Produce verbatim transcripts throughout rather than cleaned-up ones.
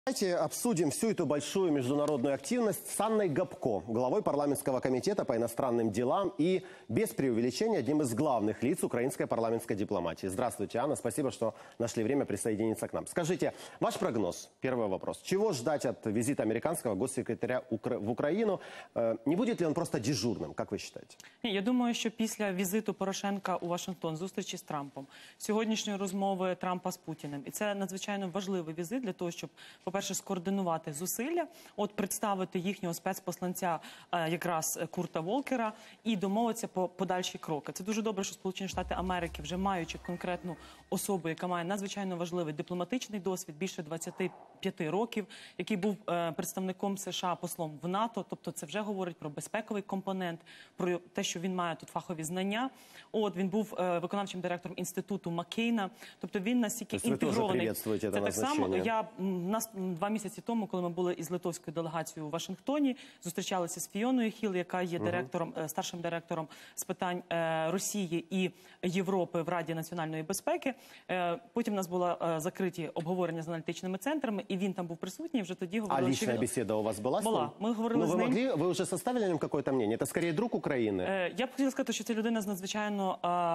Давайте обсудим всю эту большую международную активность с Анной Гопко, главой парламентского комитета по иностранным делам и, без преувеличения, одним из главных лиц украинской парламентской дипломатии. Здравствуйте, Анна, спасибо, что нашли время присоединиться к нам. Скажите, ваш прогноз, первый вопрос. Чего ждать от визита американского госсекретаря в Украину? Не будет ли он просто дежурным, как вы считаете? Я думаю, що після візиту Порошенка у Вашингтон, зустрічі з Трампом, сьогоднішньої розмови Трампа з Путіним, і це надзвичайно важливий візит для того, щоб, по-перше, скоординувати зусилля, от представити їхнього спецпосланця якраз Курта Волкера і домовитися по подальші кроки. Це дуже добре, що Сполучені Штати Америки, вже маючи конкретну особу, яка має надзвичайно важливий дипломатичний досвід, більше двадцяти п'яти років, який був представником США, послом в НАТО, тобто це вже говорить про безпековий компонент, про те, що він має тут фахові знання. От, він був виконавчим директором інституту Маккейна, тобто він настільки інтегрований. Це так само, я, нас два місяці тому, коли ми були із литовською делегацією у Вашингтоні, зустрічалися з Фіоною Хіл, яка є директором, uh-huh. старшим директором з питань Росії і Європи в Раді національної безпеки. Потім у нас були закриті обговорення з аналітичними центрами, і він там був присутній, вже тоді говорили, а личная він... беседа у вас была? Була. Ми говорили ну, з ви ним. Могли, ви вже составили ним какое-то мнение? Це, скоріше, друг України? Я б хотіла сказати, що це людина з надзвичайно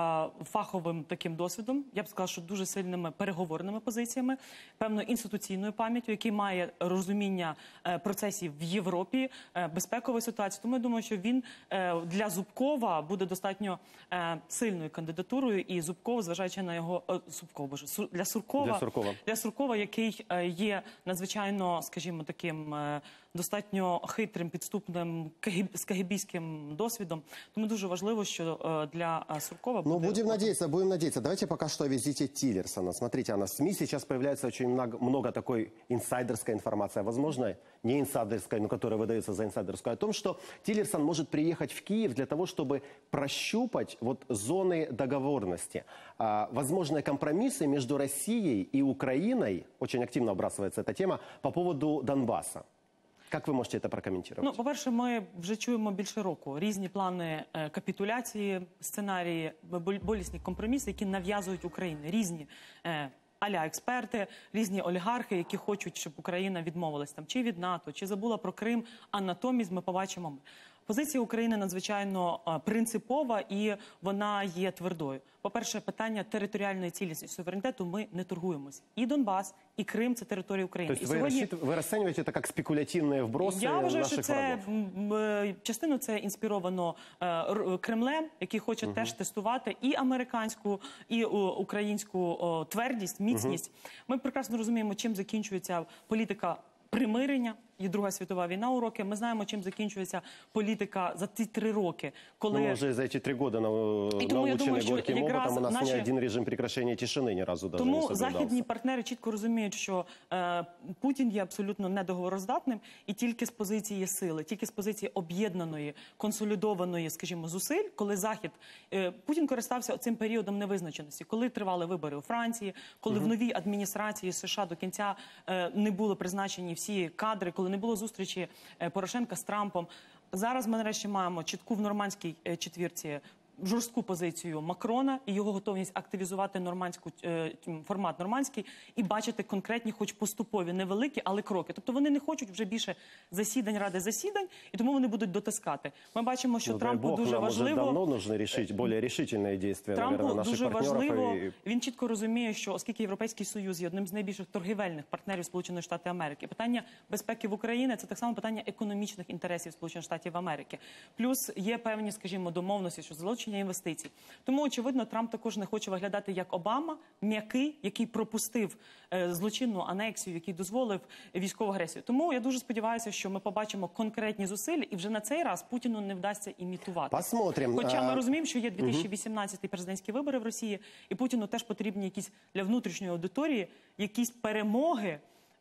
фаховим таким досвідом. Я б сказала, що дуже сильними переговорними позиціями, певною інституційною пам'яттю, який має розуміння процесів в Європі, безпекової ситуації. Тому я думаю, що він для Зубкова буде достатньо сильною кандидатурою, і Зубков, зважаючи на його... Зубков, боже, для Суркова, для Суркова, для Суркова, який є надзвичайно, скажімо, таким достатньо хитрим, підступним, з кагібійським досвідом. Тому дуже важливо, що для Суркова буде... Ну, будем надеяться, будем надеяться. Давайте пока что о визите Тиллерсона. Смотрите, Анна, в СМИ сейчас появляется очень много, много такой инсайдерской информации, возможно, не инсайдерской, но которая выдается за инсайдерскую, о том, что Тиллерсон может приехать в Киев для того, чтобы прощупать вот зоны договорности. А, возможные компромиссы между Россией и Украиной, очень активно обрасывается эта тема, по поводу Донбасса. Як ви можете це прокоментувати? Ну, по-перше, ми вже чуємо більше року різні плани е, капітуляції, сценарії, болісні компроміси, які нав'язують Україні. Різні е, а-ля експерти, різні олігархи, які хочуть, щоб Україна відмовилась там чи від НАТО, чи забула про Крим, а натомість ми побачимо. Позиція України надзвичайно принципова і вона є твердою. По-перше, питання територіальної цілісності, суверенітету ми не торгуємося. І Донбас, і Крим – це територія України. Тобто ви, сьогодні... ви розцінюєте це як спекулятивні вброси Я вважаю, наших що це врагів? частину це інспіровано е, Кремлем, який хоче угу. теж тестувати і американську, і о, українську о, твердість, міцність. Угу. Ми прекрасно розуміємо, чим закінчується політика примирення. І Друга світова війна уроки. Ми знаємо, чим закінчується політика за ці три роки. Коли... Ну, вже за ці три роки научені горьким опитом, у нас наші... ні один режим прекращення тишини ні разу даже Тому не соблюдався. західні партнери чітко розуміють, що е, Путін є абсолютно недоговороздатним, і тільки з позиції сили, тільки з позиції об'єднаної, консолідованої, скажімо, зусиль, коли Захід... Е, Путін користався цим періодом невизначеності, коли тривали вибори у Франції, коли угу. в новій адміністрації США до кінця е, не були призначені всі кадри, коли не було зустрічі Порошенка з Трампом. Зараз ми нарешті маємо чітку в нормандській четвірці жорстку позицію Макрона і його готовність активізувати нормандську, формат нормандський і бачити конкретні, хоч поступові, невеликі, але кроки. Тобто вони не хочуть вже більше засідань ради засідань, і тому вони будуть дотискати. Ми бачимо, що ну, Трампу Бог, дуже нам важливо... давно потрібно рішити більш рішучні дії, Трампу наших дуже важливо, і... він чітко розуміє, що оскільки Європейський Союз є одним з найбільших торгівельних партнерів Сполучених Штатів Америки, питання безпеки в Україні – це так само питання економічних інтересів Сполучених Штатів Америки. Плюс є певні, скажімо, домовленості, що залучення інвестицій. Тому, очевидно, Трамп також не хоче виглядати як Обама, м'який, який пропустив е, злочинну анексію, який дозволив військову агресію. Тому я дуже сподіваюся, що ми побачимо конкретні зусилля, і вже на цей раз Путіну не вдасться імітувати. Посмотрим. Хоча ми розуміємо, що є дві тисячі вісімнадцятий президентські вибори в Росії, і Путіну теж потрібні якісь для внутрішньої аудиторії, якісь перемоги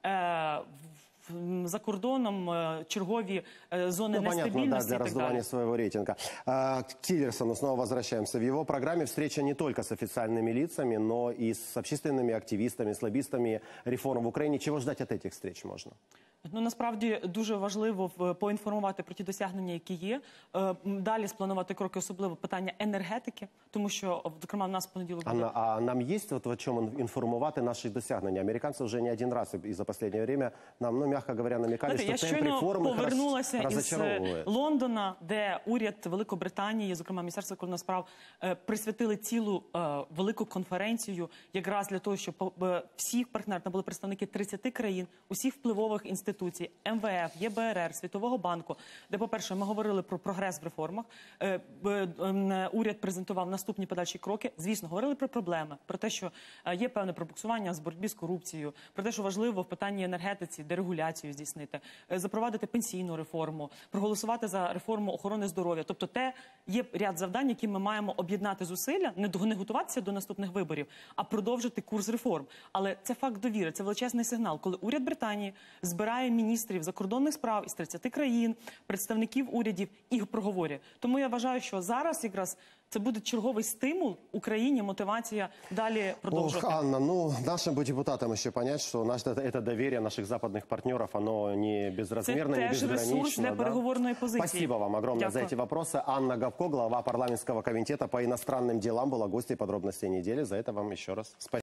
е, за кордоном, чергові зоны ну, нестабильности. Понятно, да, для раздувания своего рейтинга. А, к Тиллерсону снова возвращаемся. В его программе встреча не только с официальными лицами, но и с общественными активистами, с лоббистами реформ в Украине. Чего ждать от этих встреч можно? Ну, насправді дуже важливо в- поінформувати про ті досягнення, які є. Е, м, Далі спланувати кроки, особливо питання енергетики, тому що, о, зокрема, в нас в понеділок А, буде... на- а нам есть вот в чем информувати наши досягнення? Американцы уже не один раз и за последнее время нам, ну, мягко говоря, намекали, Знаєте, что я темп щойно реформ их повернулася раз, із разочаровывает. Лондона, де уряд Великобританії, зокрема Міністерство закордонних справ, е, присвятили цілу е, велику конференцію якраз для того, щоб е, всіх партнерів, там були представники тридцяти країн, усіх впливових інституцій, ем ве еф, є бе ер ер, Світового банку, де, по-перше, ми говорили про прогрес в реформах, е, б- ем, уряд презентував наступні подальші кроки, звісно, говорили про проблеми, про те, що е, є певне пробуксування з боротьбі з корупцією, про те, що важливо в питанні енергетиці дерегуляцію здійснити, е, запровадити пенсійну реформу, проголосувати за реформу охорони здоров'я. Тобто те є ряд завдань, які ми маємо об'єднати зусилля, не до- не готуватися до наступних виборів, а продовжити курс реформ. Але це факт довіри, це величезний сигнал, коли уряд Британії збирає міністрів закордонних справ із тридцяти країн, представників урядів і проговорює. Тому я вважаю, що зараз якраз це буде черговий стимул Україні, мотивація далі продовжувати. Ох, Анна, ну, нашим бы депутатам еще понять, что наше, это, это доверие наших западных партнеров, оно не безразмерно, Це не теж безгранично. ресурс для да. переговорної позиції. Спасибо вам огромное за Дякую. эти вопросы. Анна Гавко, глава парламентского комитета по иностранным делам, была гостьей подробностей недели. За это вам еще раз спасибо.